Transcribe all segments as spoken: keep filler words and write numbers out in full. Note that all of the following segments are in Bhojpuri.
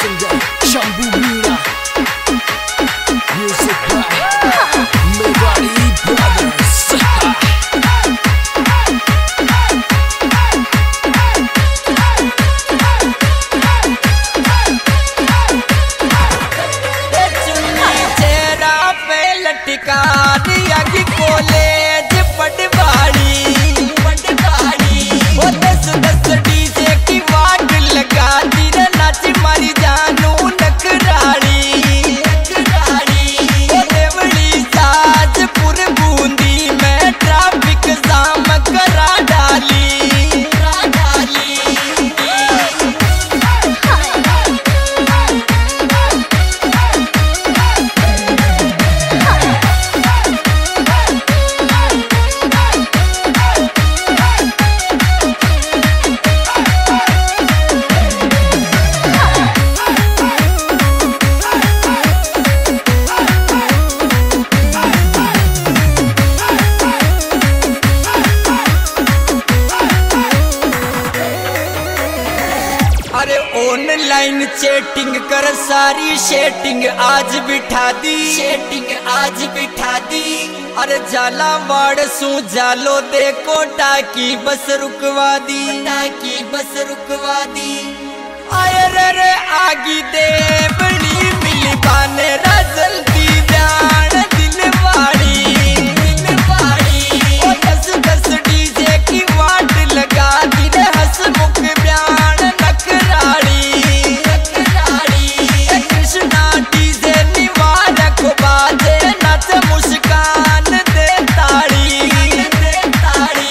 singer Jambu Meena. Music by Mewari Brothers. लटका दिया कि कॉलेज पटवाड़ी पटवाड़ी वो दस दस डीजे की वाट लगा दी रे नाच मारी जानू नखराड़ी नखराड़ी वो देवली साजपुर बूंदी में ट्रैफिक जाम करा डाली करा डाली। अरे ऑनलाइन चैटिंग कर सारी सेटिंग आज बिठा दी सेटिंग आज बिठा दी। अरे झालावाड़ सू जालो देखो टाकी बस रुकवा दी टाकी बस रुकवा दी। आए रे रे आगी दे बड़ी मिली बाने रा जल्दी ध्यान दिलवाड़ी दिलवाड़ी ओ दस दस डीजे की वाट लगा दी रे हंसमुख बयान नखराड़ी नखराड़ी। कृष्णा डीजे निवारक बाजे नच मुस्कान दे ताड़ी दे ताड़ी।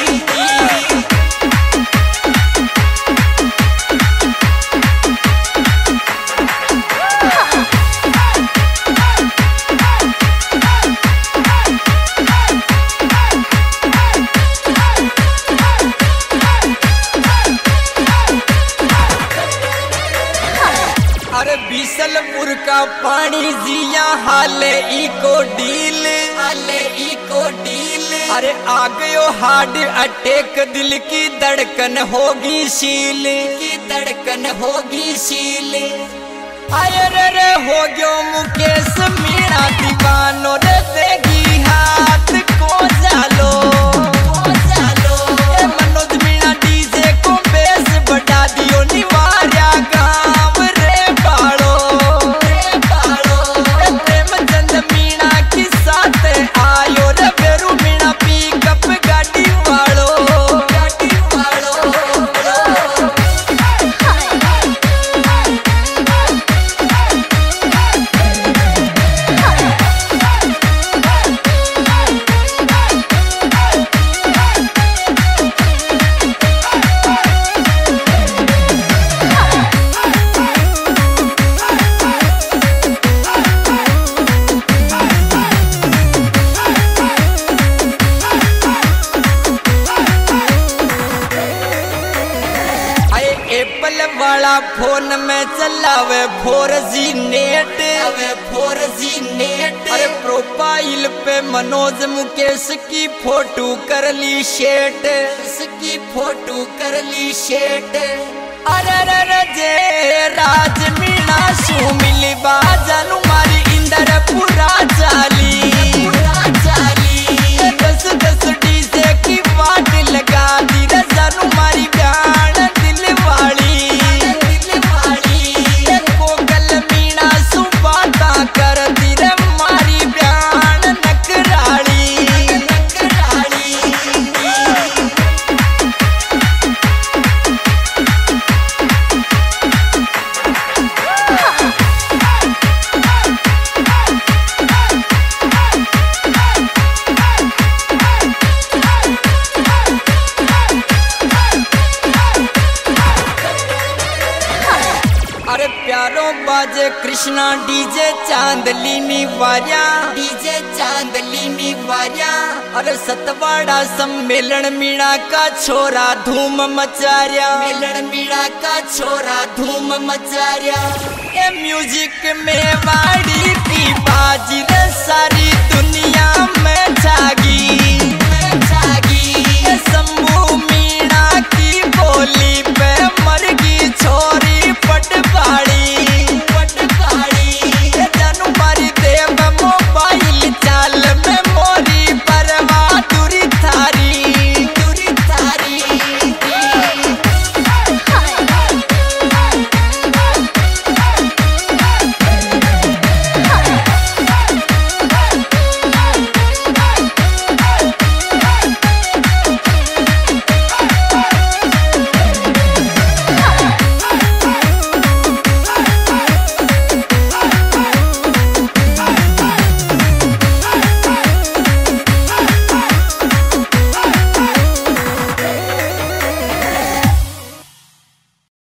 अरे बीसलपुर का पानी जिया हाले इको डील हाले इको डील। अरे आ गयो हार्ट अटैक दिल की धड़कन होगी शील की धड़कन होगी शील। आए रे रे हो गयो मुकेश मीणा दीवानो रे देगी हाथ को जालो को जालो। ए मनोज मीणा डीजे को बेस बढ़ा दियो निवार्या गाँव रे बाड़ो रे बाड़ो। प्रेमचंद मीणा की साथ आयो रे बेरू मीणा पिकअप गाड़ी वालो गाड़ी वालो। एप्पल वाला फोन में चलावे फोर जी नेट अवे फोर जी नेट। अरे प्रोफाइल पे मनोज मुकेश की फोटो कर ली शेट इसकी फोटो कर ली शेट। अरे रे रे जे राज मीणा सू मिली बाजानु मारी इंदर पूरा चाली पूरा चाली। दस दस डीजे की वाट लगा दी रे जानू मारी गान दिलवाड़ी दिलवाड़ी। कोकल मीणा सू बाता कर दी रे मारी बयान नखराड़ी नखराड़ी। अरे प्यारो बाजे कृष्णा डीजे चांदलिनी वार्या डीजे चांदलिनी वार्या। अरे सतवाड़ा सम्मेलन मीणा का छोरा धूम मचारिया मिलन मीणा का छोरा धूम मचारिया। ये म्यूजिक में वाड़ी की बाजी रे सारी दुनिया में जागी में जागी। शंभू मीणा की बोली पे मर गई